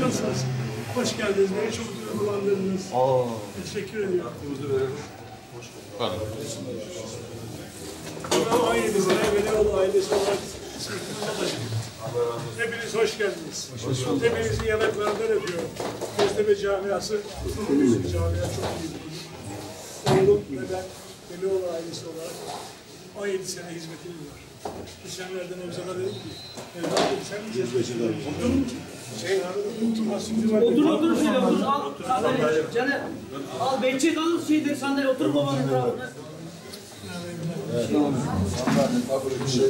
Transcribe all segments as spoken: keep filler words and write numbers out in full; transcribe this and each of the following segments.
Nasılsınız? Hoş geldiniz. Beni çok duygulandırdınız. Aa. Teşekkür ediyorum. Hoş bulduk. Ben on yedi sene Velioğlu ailesi olarak hepiniz hoş geldiniz. Hoş bulduk. Hepinizin yanaklarından öpüyorum. Göztepe camiası, bir camia çok iyi. Oğlum ve ben Velioğlu ailesi olarak on yedi sene hizmetimiz var. Geçenlerde Nevzat'a dedim ki, Nevzat dedi, sen mi hizmetçiler? Oturun. Şey, otur otur şöyle otur. Al sandalye. Caner. Al Behçet al şeydir sandalye otur babanın tarafına. Evet. Böyle bir şey.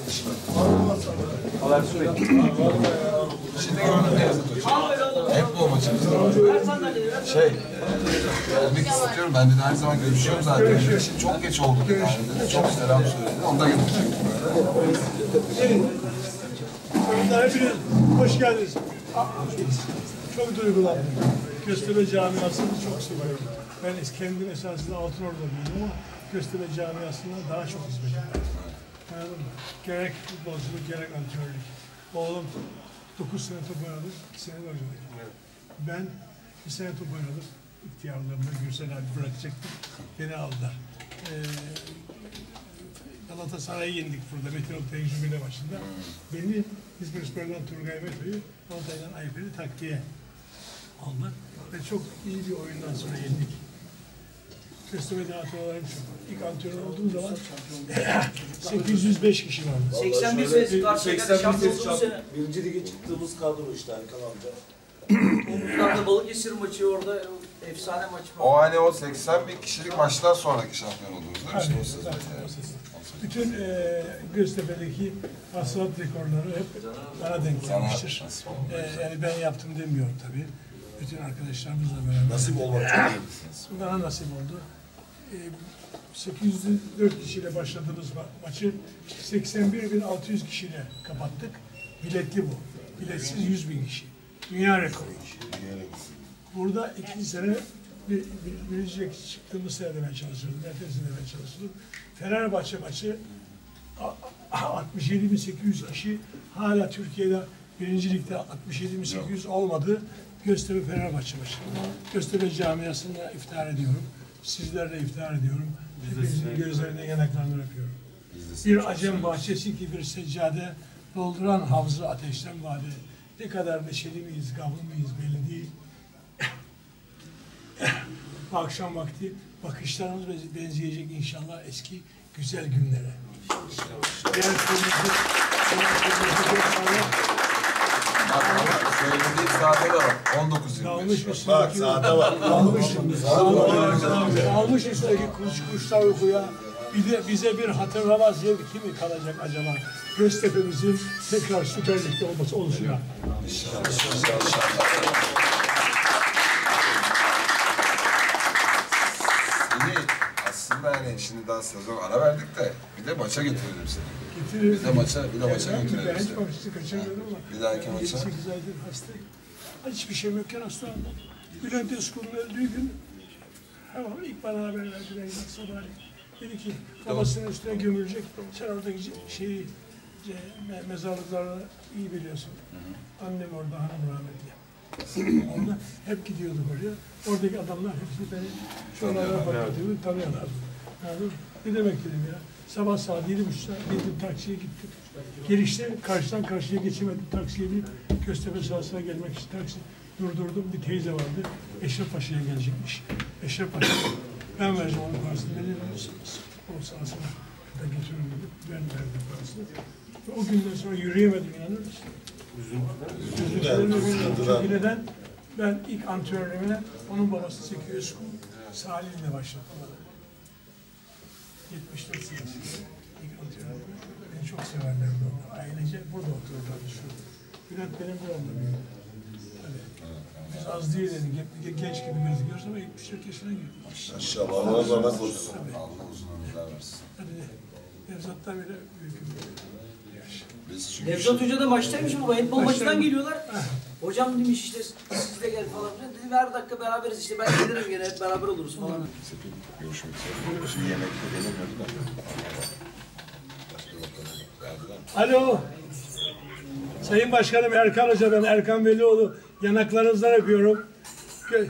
Alerjim Bey. Şimdi gördüm ne yazık hocam. Hep bu maçımızda. Ver sandalyeyi. Şey, gelmek istiyorum. Ben de aynı zaman görüşüyorum zaten. Şimdi çok geç oldu. Yani çok selam söyledi. Onu da getireceğim. Hepiniz hoş geldiniz. Çok duygulandım. Göztepe camiasını çok seviyorum. Ben kendim esasında Altınordu'da büyüdüm ama Göztepe camiasına daha çok hizmet ettim. Anladın mı? Gerek futbolculuk, gerek antrenörlük. Oğlum dokuz sene top oynadı, iki sene de oynadı. Ben bir sene top oynadım. İhtiyarlarımda Gürsel abi bırakacaktım. Beni aldılar. Ee, Galatasaray'ı yendik burada Metin Oktay'ın jübile başında. Beni İzmirspor'dan Turgay Meto'yu, Altay'dan Ayfer'i takviye aldılar. Ve çok iyi bir oyundan sonra yendik. Göztepe'de hatıralarım çok. İlk antrenör olduğum zaman sekiz yüz beş kişi vardı. seksen bir sene karşıya şampiyon olduğumuz sene. Birinci lige çıktığımız kadro işte Erkan amca. Omuzlarda Balıkesir maçı orada efsane maç var. O hani o seksen bin kişilik maçtan sonraki şampiyon oldunuz değil mi? Tabii, İşte o tabii, sezon. o sezon. Bütün e, Göztepe'deki hasılat rekorları hep bana denk gelmiştir. E, yani ben yaptım demiyorum tabii. Bütün arkadaşlarımızla beraber. Nasip olmak çok iyi. Bana nasip oldu. E, sekiz yüz dört kişiyle başladığımız ma maçı seksen bir bin altı yüz kişiyle kapattık. Biletli bu. Biletsiz yüz bin kişi. Dünya rekoru. Burada ikinci sene bir, bir, birinci çıktığımız seyredemeye çalışıyordum. Nefes edemeye çalışıyordum. Fenerbahçe maçı altmış yedi bin sekiz yüz kişi hala Türkiye'de birinci ligde altmış yedi bin sekiz yüz olmadı. Göztepe Fenerbahçe maçı. Göztepe camiasına iftihar ediyorum. Sizlerle iftihar ediyorum. Hepinizin gözlerine yanaklarını öpüyorum. Bir acem bahçesi ki bir seccade dolduran havzı ateşten vade. Ne kadar neşeli miyiz, gavlı mıyız belli değil. Bu akşam vakti bakışlarımız benzeyecek inşallah eski güzel günlere. Diğer kırmızı, diğer kırmızı Söylediği saate de var. on dokuz yirmi beş. Bak saate bak. Almış, almış üstündeki kuş, kuşlar uykuya. Bir de bize bir hatırlama zevki mi kalacak acaba? Göztepe'mizin tekrar Süper Lig'de olması oluşuna. İnşallah. İnşallah. Seni aslında yani şimdi daha sezon ara verdik de bir de maça getirelim seni. Getirir. Bir de maça, bir de maça Ben getirelim hiç seni. maçı kaçırmadım ama. Bir dahaki maça. yedi sekiz aydır hastayım. Hiçbir şeyim yokken hastalandım. Bülent Özkul'un öldüğü gün tamam ilk bana haber verdiler sabahleyin. Dedi ki babasının üstüne gömülecek. Sen oradaki şeyi me mezarlıklarını iyi biliyorsun. Hı hı. Annem orada, hanım rahmetli. Orada hep gidiyorduk oraya. Oradaki adamlar hepsi beni şuralara bakıyordu, tanıyorlar. Anladın mı? Ne demek dedim ya? Sabah saat yedi buçukta bindim taksiye gittim. Gelişte karşıdan karşıya geçemedim. Taksiye binip Göztepe sahasına gelmek için taksi durdurdum. Bir teyze vardı. Eşref Paşa'ya gelecekmiş. Eşref Paşa. Ben verdim onun parasını. Beni verirsiniz. O sahasına da götürün dedim. Ben verdim parasını. Ve o günden sonra yürüyemedim inanır mısın? Üzüntülerim. Çünkü neden? Ben ilk antrenörüme onun babası Zeki Özkul Salih ile başlattım. yetmiş dört senesinde ilk antrenörüme. Beni çok severlerdi onlar. Ailece burada otururlardı şu. Bülent benim buramda büyüdü. Biz az değil dedik, hep genç gibi gözüküyoruz ama yetmiş dört yaşına girdik. İnşallah Allah rahmet olsun. Allah uzun ömürler versin. Hadi de, Nevzat'tan bile büyük bir yaş. Nevzat Hoca da maçtaymış baba. Handball maçından geliyorlar. Hocam demiş işte siz de gel falan. Dedim her dakika beraberiz işte ben gelirim gene hep beraber oluruz falan. Görüşmek üzere. Şimdi yemekte denemiyordu da. Alo. Sayın Başkanım Erkan Hoca ben Erkan Velioğlu. Yanaklarınızdan öpüyorum. Gö-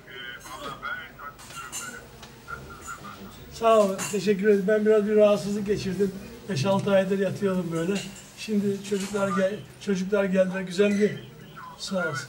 Sağ olun, teşekkür ederim. Ben biraz bir rahatsızlık geçirdim. beş altı aydır yatıyordum böyle. Şimdi çocuklar gel çocuklar geldiler. Güzel bir sağ olsun.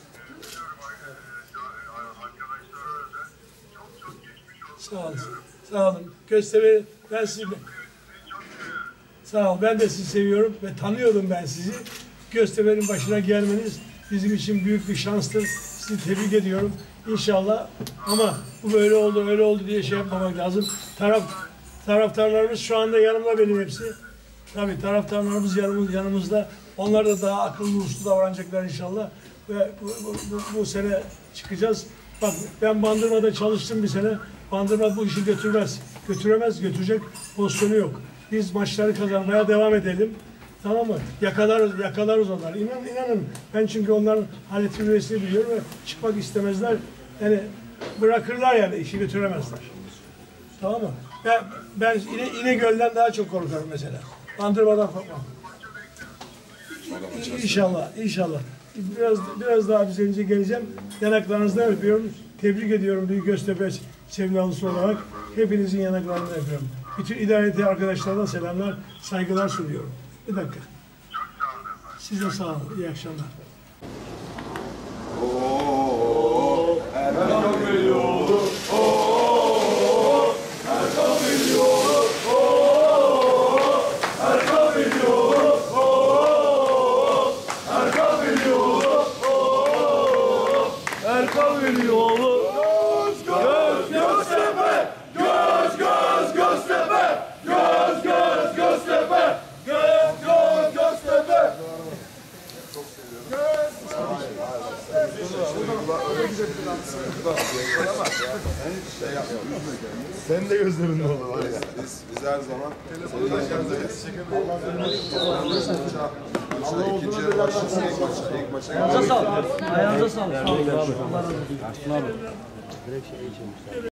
Sağ olun. Sağ olun. Göztepe, ben sizi sağ ol. Ben de sizi seviyorum ve tanıyordum ben sizi. Göztepe'nin başına gelmeniz bizim için büyük bir şanstır. Sizi tebrik ediyorum. İnşallah, ama bu böyle oldu, öyle oldu diye şey yapmamak lazım. Taraf taraftarlarımız şu anda yanımda benim hepsi. Tabii taraftarlarımız yanımız, yanımızda. Onlar da daha akıllı uslu davranacaklar inşallah. Ve bu, bu, bu, bu sene çıkacağız. Bak, ben Bandırma'da çalıştım bir sene. Bandırma bu işi götürmez. Götüremez, götürecek pozisyonu yok. Biz maçları kazanmaya devam edelim. Tamam mı? Yakalarız, yakalarız onları. İnan, inanın. Ben çünkü onların halet üniversitesini biliyorum ve çıkmak istemezler. Yani bırakırlar yani, işi götüremezler. Tamam mı? Ben, ben İne, İnegöl'den daha çok korkarım mesela. Bandırmadan korkmam. İnşallah, inşallah. Biraz biraz daha bir önce geleceğim. Yanaklarınızdan öpüyorum. Tebrik ediyorum Büyük Göztepe sevdalısı olarak. Hepinizin yanaklarından öpüyorum. Bütün idareti arkadaşlarına selamlar, saygılar sunuyorum. Bir dakika. Size sağ olun. İyi akşamlar. Senin de gözlerinde oldu var ya. Biz, biz her zaman senin yaşamdayız. Allah ikinci yarı başlasın, ilk maça. İlk maça. Ayağınıza sağlık. Ayağınıza sağlık. Sağ olun. Allah razı olsun.